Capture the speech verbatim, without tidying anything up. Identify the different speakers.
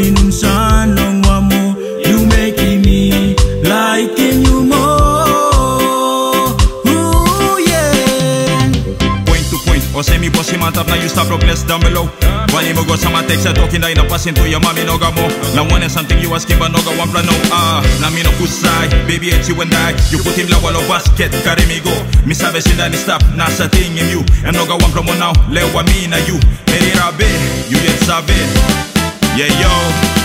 Speaker 1: inunsan long wamo. You making me liking you more. Ooh, yeah.
Speaker 2: Point to point, or say me bossy man tap, now you stop bless down below. Why mo go some text a talking that in a passing to your mommy no go more. Now one is something you asking but no go one plan no. Ah, now me no good side, baby it's you and I. You put him la wall of basket, carry me go. Me sabe sin that stop, na sa thing in you. And no go one promo now, le wa me na you. Meri Rabe, you get sabe. Yeah yo.